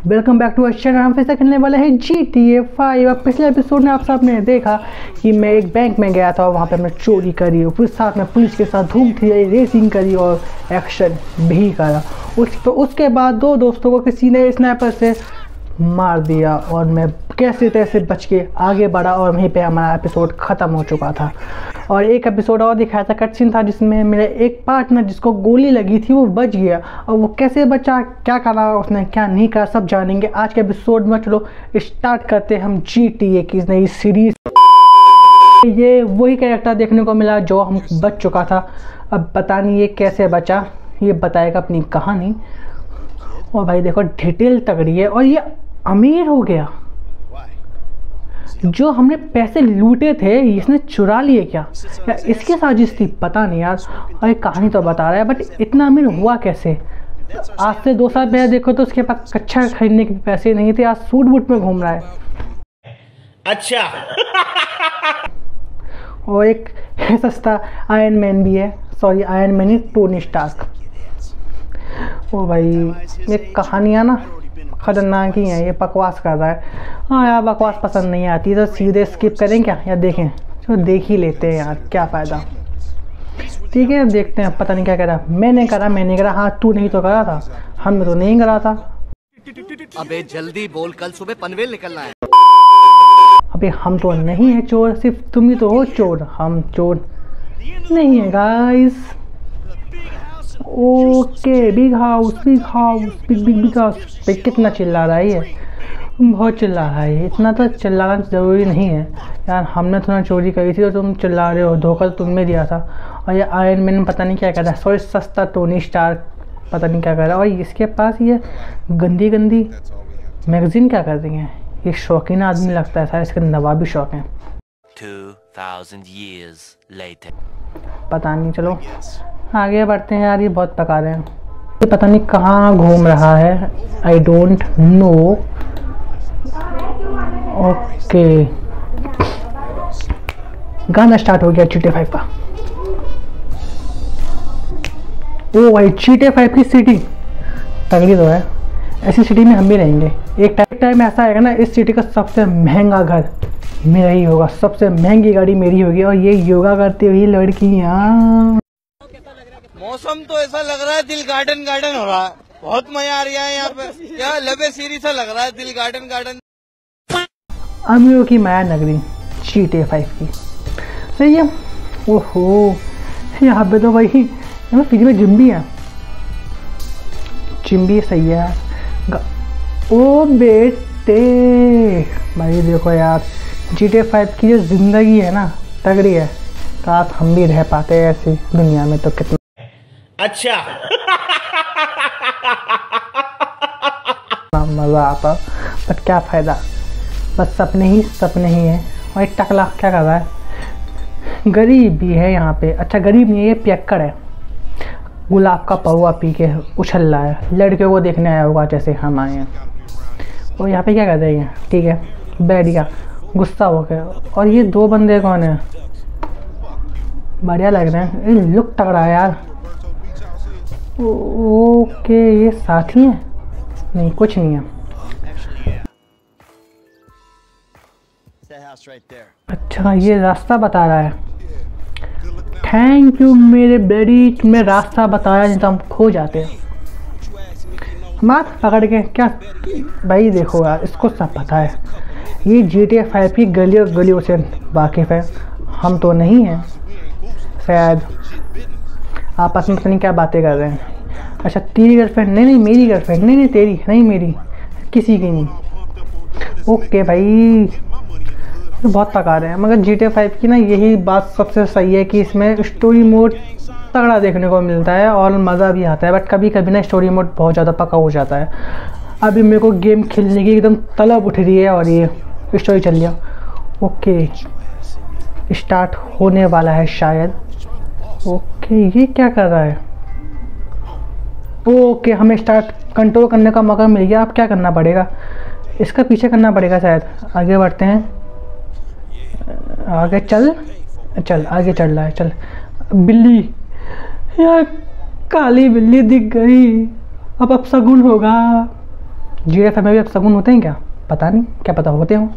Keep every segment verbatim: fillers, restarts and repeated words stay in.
Welcome back to our channel. हम फिर से खेलने वाले हैं जी टी ए फाइव। अब पिछले एपिसोड में आप सब ने देखा कि मैं एक बैंक में गया था और वहाँ पे हमने चोरी करी और फिर साथ में पुलिस के साथ धूम थी, रेसिंग करी और एक्शन भी करा। उस तो उसके बाद दो दोस्तों को किसी ने स्नाइपर से मार दिया और मैं कैसे तैसे बच के आगे बढ़ा और वहीं पे हमारा एपिसोड ख़त्म हो चुका था। और एक एपिसोड और दिखाया था, कटसीन था, जिसमें मेरे एक पार्टनर जिसको गोली लगी थी वो बच गया और वो कैसे बचा, क्या करा उसने, क्या नहीं करा, सब जानेंगे आज के एपिसोड में। चलो स्टार्ट करते हैं हम जी टी ए की नई सीरीज। ये वही कैरेक्टर देखने को मिला जो हम बच चुका था। अब पता नहीं ये कैसे बचा, ये बताएगा अपनी कहानी। और भाई देखो डिटेल तगड़ी है और ये अमीर हो गया। जो हमने पैसे लूटे थे इसने चुरा लिए क्या, या इसकी साजिश थी, पता नहीं यार। और एक कहानी तो बता रहा है बट इतना अमीर हुआ कैसे। आज से दो साल पहले देखो तो उसके पास कच्चा खरीदने के पैसे नहीं थे, आज सूट बूट में घूम रहा है। अच्छा। और एक सस्ता आयरन मैन भी है, सॉरी आयरन मैन ही, टोनी स्टार्क। ओ भाई ये कहानियाँ ना खतरनाक ही हैं, ये बकवास कर रहा है। हाँ यार बकवास पसंद नहीं आती तो सीधे स्किप करें क्या, या देखें? तो देख ही लेते हैं यार, क्या फ़ायदा। ठीक है अब देखते हैं। पता नहीं क्या करा, मैंने करा मैंने करा हाँ तू नहीं तो करा था, हमने तो नहीं करा था। अबे जल्दी बोल, कल सुबह पनवेल निकलना है। अबे हम तो नहीं है चोर, सिर्फ तुम ही तो हो चोर, हम चोर नहीं है guys. Okay big house big house big big big house. पे कितना चिल्ला रहा है ये, बहुत चिल्ला रहा है। इतना तो चिल्लाना ज़रूरी नहीं है यार, हमने थोड़ा चोरी करी थी और तुम चिल्ला रहे हो, धोखा तो तुमने दिया था। और ये आयरन मैन पता नहीं क्या कर रहा है, सॉरी सस्ता टोनी स्टार्क पता नहीं क्या कर रहा है। और इसके पास ये गंदी गंदी मैगजीन क्या कर रही है। ये शौकीन आदमी लगता है, सारे इसके नवाबी शौक हैं। पता नहीं, चलो आगे बढ़ते हैं यार। ये बहुत पका रहे हैं, ये पता नहीं कहाँ घूम रहा है, आई डोंट नो। ओके गाना स्टार्ट हो गया जी टी ए फाइव का। ओ भाई जी टी ए फाइव की सिटी तगड़ी तो है, ऐसी सिटी में हम भी रहेंगे। एक टाइम टाइम ऐसा आएगा ना, इस सिटी का सबसे महंगा घर मेरा ही होगा, सबसे महंगी गाड़ी मेरी होगी और ये योगा करती हुई लड़कियाँ। मौसम तो ऐसा लग रहा है दिल गार्डन गार्डन हो रहा है, बहुत मजा आ रहा है यहाँ पे। क्या लबे सीरी सा लग रहा है, दिल गार्डन गार्डन। अमीरों की माया नगरी जी टी ए फाइव की, सही है। ओहो यहाँ पे तो भाई यहाँ फ्री में जिम भी है, जिम भी सही है। ओ बेटे भाई देखो यार जी टी ए फाइव की जो जिंदगी है ना तगड़ी है, काश हम भी रह पाते ऐसी दुनिया में तो कितना अच्छा। मज़ा आता, बट क्या फ़ायदा, बस सपने ही सपने ही हैं। और एक टकला क्या कर रहा है, गरीब भी है यहाँ पे। अच्छा गरीब नहीं है, ये पियक्कड़ है, गुलाब का पौवा पी के उछल रहा है, लड़कियों को देखने आया होगा जैसे हम आए हैं। और यहाँ पे क्या कर रहे हैं, ठीक है बैठ गया, गुस्सा हो गया। और ये दो बंदे कौन है, बढ़िया लग रहे हैं, ये लुक तगड़ा है यार। ओके ये साथी हैं, नहीं कुछ नहीं है। अच्छा ये रास्ता बता रहा है, थैंक यू मेरे बेटी, तुम्हें रास्ता बताया, नहीं तो हम खो जाते हैं। मार पकड़ के क्या भाई, देखो यार इसको सब पता है, ये जी टी ए फाइव की गलियों गलियों से वाकिफ़ है, हम तो नहीं हैं। शायद आपस में पता नहीं क्या बातें कर रहे हैं। अच्छा तेरी गर्लफ्रेंड, नहीं नहीं मेरी गर्लफ्रेंड, नहीं नहीं तेरी नहीं मेरी, किसी की नहीं। ओके भाई तो बहुत पका रहे हैं, मगर जी टी ए फाइव की ना यही बात सबसे सही है कि इसमें स्टोरी मोड तगड़ा देखने को मिलता है और मज़ा भी आता है। बट कभी कभी ना स्टोरी मोड बहुत ज़्यादा पका हो जाता है। अभी मेरे को गेम खेलने की एकदम तलब उठ रही है और ये स्टोरी चल गया। ओके स्टार्ट होने वाला है शायद। ओके ये क्या कर रहा है, ओके हमें स्टार्ट कंट्रोल करने का मौका मिल गया। अब क्या करना पड़ेगा, इसका पीछे करना पड़ेगा शायद। आगे बढ़ते हैं, आगे चल चल आगे चल रहा है, चल। बिल्ली यार, काली बिल्ली दिख गई, अब अब शगुन होगा। जी एफ में भी अब शगुन होते हैं क्या, पता नहीं, क्या पता होते हो।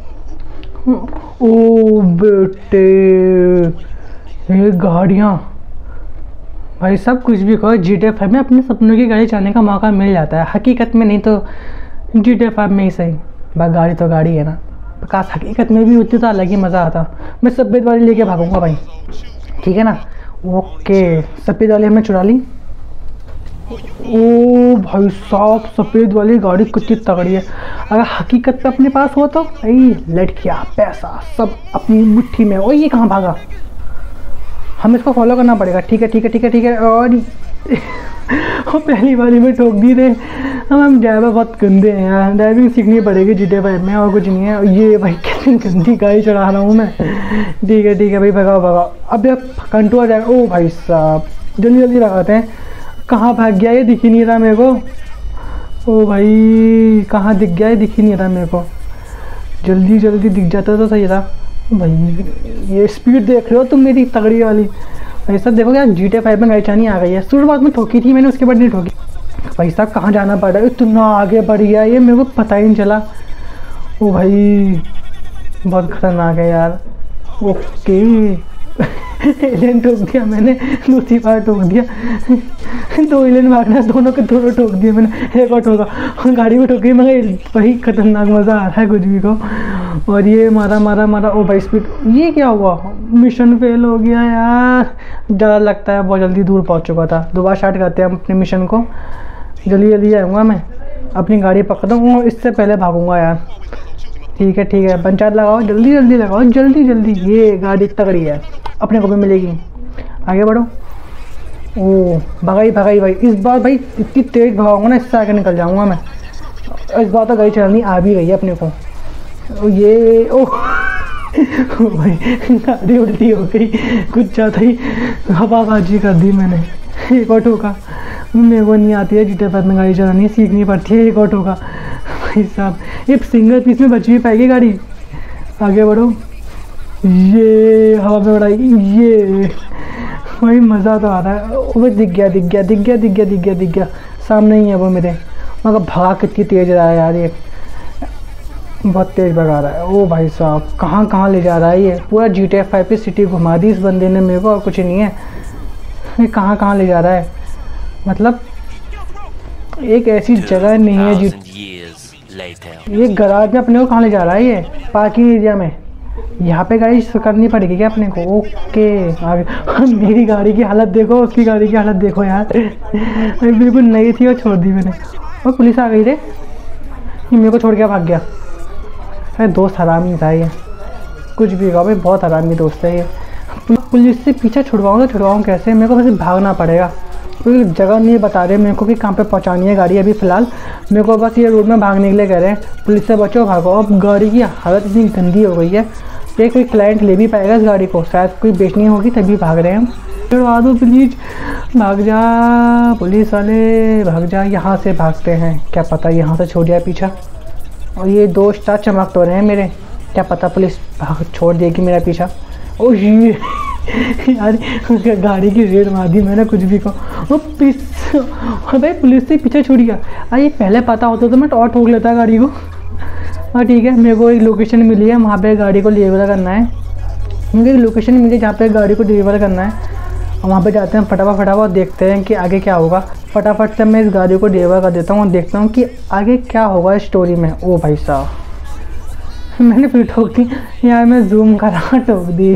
ओ बेटे ये गाड़ियाँ भाई सब कुछ भी कहो, जी टी फाइव में अपने सपनों की गाड़ी चलाने का मौका मिल जाता है, हकीकत में नहीं तो जी टी फाइव में ही सही। बस गाड़ी तो गाड़ी है ना, काश हकीकत में भी होती तो अलग ही मज़ा आता। मैं सफ़ेद वाली लेके भागूंगा भाई, ठीक है ना। ओके सफ़ेद वाली हमने चुरा ली। ओ भाई साहब सफ़ेद वाली गाड़ी कितनी तगड़ी है, अगर हकीकत पे अपने पास हो तो भाई लड़कियाँ पैसा सब अपनी मुट्ठी में। ओ ये कहाँ भागा, हम इसको फॉलो करना पड़ेगा। ठीक है ठीक है ठीक है ठीक है। और और पहली बारी में ठोक दी थे हम हम ड्राइवर बहुत गंदे हैं यार, ड्राइविंग सीखनी पड़ेगी जी टी फाइव में, और कुछ नहीं है। ये भाई कितनी गंदी गाड़ी चढ़ा रहा हूँ मैं। ठीक है ठीक है भाई भगाओ भगाओ, अब ये कंट्रोल जाएगा। ओ भाई साहब जल्दी जल्दी लगाते हैं। कहाँ भाग गया ये, दिख ही नहीं रहा मेरे को। ओ भाई कहाँ दिख गया, ये दिख ही नहीं रहा मेरे को। जल्दी जल्दी दिख जाता तो सही था भाई। ये स्पीड देख रहे हो तुम मेरी तगड़ी वाली भाई साहब। देखो यार जी टी फाइव में गाड़ी चलानी आ गई है, शुरुआत में ठोकी थी मैंने, उसके बाद नहीं ठोकी। भाई साहब कहाँ जाना पड़ रहा है, इतना आगे बढ़ गया ये मेरे को पता ही नहीं चला। ओ भाई बहुत खतरनाक है यार। ओके एलियन ठोक दिया मैंने, दूसरी बार ठोक दिया। दो एलियन भागना, दोनों के दोनों ठोक दिए मैंने, एक और ठोका गाड़ी में ठोकी मगर वही खतरनाक मज़ा आ रहा है कुछ भी को। और ये मारा मारा मारा। ओ भाई स्पीड, ये क्या हुआ, मिशन फेल हो गया यार। डर लगता है, बहुत जल्दी दूर पहुंच चुका था। दोबारा स्टार्ट करते हैं हम अपने मिशन को, जल्दी जल्दी आऊँगा मैं, अपनी गाड़ी पकड़ता हूँ, इससे पहले भागूंगा यार। ठीक है ठीक है पंचायत लगाओ, जल्दी जल्दी लगाओ जल्दी जल्दी। ये गाड़ी तगड़ी है, अपने को भी मिलेगी। आगे बढ़ो। ओ भगाई भगाई भाई, इस बार भाई इतनी तेज भगाऊंगा ना, इससे आगे निकल जाऊंगा मैं। इस बार तो गाड़ी चलानी आ भी गई है अपने को। ओ ये ओ भाई गाड़ी उल्टी हो गई, कुछ ज़्यादा ही हवाबाजी कर दी मैंने। एक और ठोका, मेरे को नहीं आती है जी टी फाइव में गाड़ी चलानी, सीखनी पड़ती है। एक और ठोका भाई साहब, ये सिंगल पीस में बच भी पाएगी गाड़ी। आगे बढ़ो, ये हवा में उड़ाई, ये भाई मज़ा तो आ रहा है। वो दिख गया दिख गया दिख गया दिख गया दिख गया दिख गया सामने ही है वो मेरे, मगर भगा कितनी तेज़ रहा है यार, ये बहुत तेज़ भगा रहा है। ओ भाई साहब कहाँ कहाँ ले जा रहा है ये, पूरा जी टी फाइव पे सिटी घुमा दी इस बंदे ने मेरे को, और कुछ नहीं है। ये कहाँ कहाँ ले जा रहा है, मतलब एक ऐसी जगह नहीं है जी। ये गराज में अपने को कहाँ ले जा रहा है, ये पार्किंग एरिया में, यहाँ पे गाड़ी करनी पड़ेगी क्या अपने को। ओके आगे। मेरी गाड़ी की हालत देखो, उसकी गाड़ी की हालत देखो यार, बिल्कुल नई थी और छोड़ दी मैंने। और पुलिस आ गई रे, ये मेरे को छोड़ के भाग गया। अरे दोस्त हरामी था ये, कुछ भी कहो भाई बहुत हरामी दोस्त है ये। पुलिस से पीछा छुड़वाऊँ तो छुड़वाऊँ कैसे, मेरे को वैसे भागना पड़ेगा, कोई जगह नहीं बता रहे मेरे को कि कहाँ पे पहुँचानी है गाड़ी। अभी फ़िलहाल मेरे को बस ये रोड में भागने के लिए कह रहे हैं, पुलिस से बचो भागो। अब गाड़ी की हालत इतनी गंदी हो गई है, ये कोई क्लाइंट ले भी पाएगा इस गाड़ी को, शायद कोई बेचनी होगी तभी भाग रहे हैं हम। छुड़वा दो प्लीज, भाग जा पुलिस वाले भाग जा। यहाँ से भागते हैं, क्या पता यहाँ से छोड़ दिया पीछा। और ये दो स्टार चमक तो रहे हैं मेरे, क्या पता पुलिस भाग छोड़ देगी मेरा पीछा। ओ ये यार गाड़ी की रेड मार दी मैंने, कुछ भी कहो। वो पुलिस भाई पुलिस से पीछे छूट गया। अरे पहले पता होता तो मैं और ठोक लेता गाड़ी को। हाँ ठीक है, मेरे को एक लोकेशन मिली है, वहाँ पे गाड़ी को डिलीवर करना है। मुझे एक लोकेशन मिली जहाँ पे गाड़ी को डिलीवर करना है, और वहाँ पे जाते हैं फटाफट फटाफट और देखते हैं कि आगे क्या होगा। फटाफट से मैं इस गाड़ी को डिलीवर कर देता हूँ और देखता हूँ कि आगे क्या होगा इस स्टोरी में। ओ भाई साहब मैंने फिर ठोक दी यार, मैं जूम करा ठोक दी।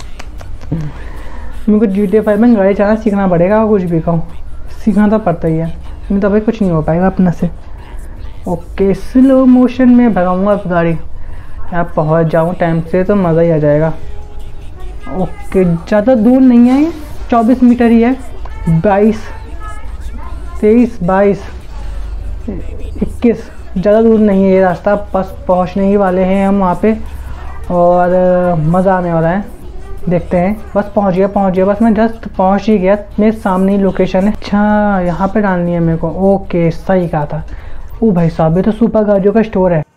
मेरे को जी टी फाइव में गाड़ी चलाना सीखना पड़ेगा, और कुछ भी कहूँ सीखना तो पड़ता ही है, नहीं तो भाई कुछ नहीं हो पाएगा अपने से। ओके स्लो मोशन में भगाऊंगा अब गाड़ी, यहाँ पहुँच जाऊँ टाइम से तो मज़ा ही आ जाएगा। ओके ज़्यादा दूर नहीं है, चौबीस मीटर ही है, बाईस तेईस बाईस इक्कीस, ज़्यादा दूर नहीं है ये रास्ता, बस पहुँचने ही वाले हैं हम वहाँ पे, और मज़ा आने वाला है। देखते हैं, बस पहुँच गया पहुँच गया बस मैं जस्ट पहुँच ही गया, मेरे सामने ही लोकेशन है। अच्छा यहाँ पे डालनी है मेरे को, ओके सही कहा था। ओ भाई साहब ये तो सुपर गाड़ियों का स्टोर है।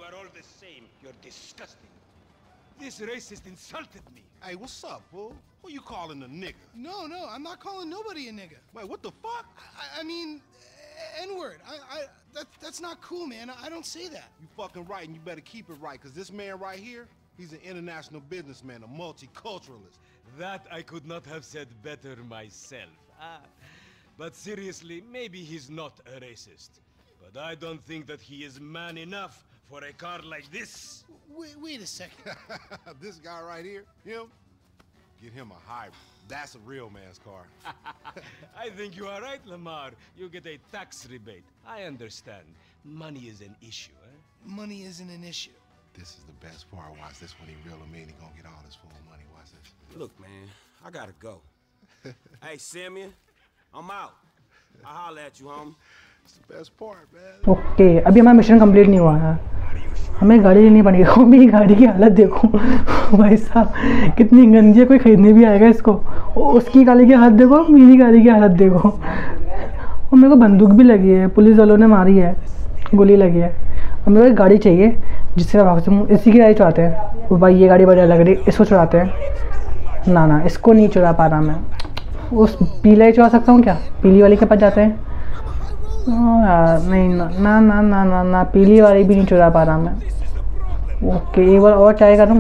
are all the same. You're disgusting. This racist insulted me. Hey, what's up, fool? Who you calling a nigga? No, no, I'm not calling nobody a nigga. Wait, what the fuck? I, I mean, N-word. I, I, that, that's not cool, man. I don't say that. You fucking right, and you better keep it right, because this man right here, he's an international businessman, a multiculturalist. That I could not have said better myself. Ah. But seriously, maybe he's not a racist. But I don't think that he is man enough for a car like this. Wait, wait a second. This guy right here, him, get him a hybrid. That's a real man's car. I think you are right, Lamar. You get a tax rebate. I understand. Money is an issue, eh? Money isn't an issue. This is the best part. Watch this when he reel him in. He gonna get all this full money. Watch this. Look, man, I gotta go. Hey, Simeon, I'm out. I'll holler at you, homie. It's the best part, man. Okay okay, अभी हमारा mission complete नहीं हुआ है, हमें गाड़ी लेनी पड़ेगी। मेरी गाड़ी की हालत देखो भाई साहब, कितनी गंदी है, कोई खरीदने भी आएगा इसको। उसकी गाड़ी की हालत देखो, मेरी गाड़ी की हालत देखो। और मेरे को बंदूक भी लगी है, पुलिस वालों ने मारी है, गोली लगी है। और मेरे को एक गाड़ी चाहिए जिससे मैं भाग सकूँ। इसी की गाड़ी चुराते हैं। वो भाई ये गाड़ी बढ़िया लग रही है, इसको चुराते हैं। ना ना, इसको नहीं चुरा पा रहा मैं। उस पीला ही चुरा सकता हूँ क्या? पीली वाली के पास जाते हैं। यार नहीं, ना ना ना ना ना ना पीली वाली भी नहीं चुरा पा रहा मैं। ओके, एक बार और ट्राई करूँ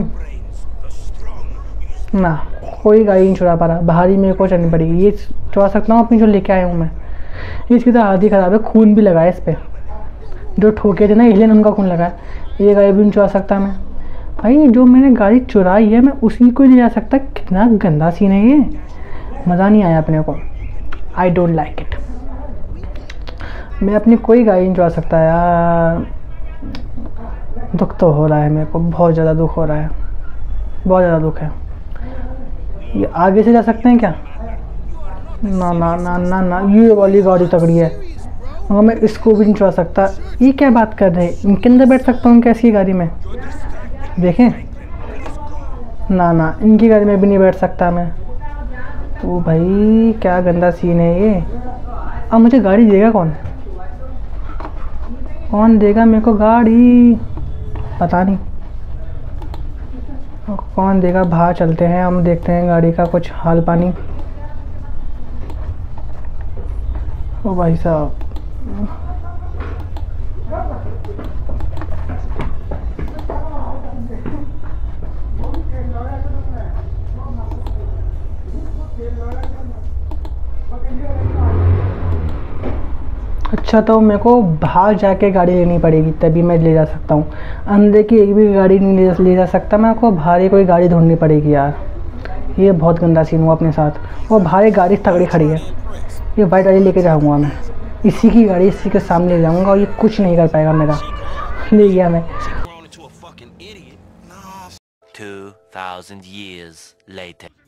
ना, कोई गाड़ी नहीं चुरा पा रहा। बाहरी मेरे को चलनी पड़ेगी। ये चुरा सकता हूँ अपनी जो लेके आया हूँ मैं। इसकी तो हालत ही ख़राब है, खून भी लगा है इस पर। जो ठोके थे ना एलियन, उनका खून लगा है। ये गाड़ी भी नहीं चुरा सकता मैं। भाई जो मैंने गाड़ी चुराई है मैं उसी को नहीं जा सकता। कितना गंदा सीन है ये, मज़ा नहीं आया अपने को। I don't like it. मैं अपनी कोई गाड़ी नहीं चुरा सकता यार। दुख तो हो रहा है मेरे को, बहुत ज़्यादा दुख हो रहा है, बहुत ज़्यादा दुख है। ये आगे से जा सकते हैं क्या? ना ना ना ना ना, ये वाली गाड़ी तगड़ी है, मगर मैं इसको भी नहीं चुरा सकता। ये क्या बात कर रहे हैं? इनके अंदर बैठ सकता हूँ क्या ऐसी गाड़ी में? देखें, ना ना, इनकी गाड़ी में भी नहीं बैठ सकता मैं। ओ भाई क्या गंदा सीन है ये। अब मुझे गाड़ी देगा कौन? कौन देगा मेरे को गाड़ी? पता नहीं कौन देगा। बाहर चलते हैं, हम देखते हैं गाड़ी का कुछ हाल पानी। ओ भाई साहब, अच्छा तो मेरे को बाहर जाके गाड़ी लेनी पड़ेगी तभी मैं ले जा सकता हूँ। अंदर की एक भी गाड़ी नहीं ले, ले जा सकता मैं। को बाहर ही कोई गाड़ी ढूंढनी पड़ेगी यार। ये बहुत गंदा सीन हुआ अपने साथ। वो बाहर एक गाड़ी तगड़ी खड़ी है, ये वाइट गाड़ी लेके जाऊँगा मैं। इसी की गाड़ी इसी के सामने ले जाऊँगा और ये कुछ नहीं कर पाएगा मेरा। ले गया मैं। two thousand years later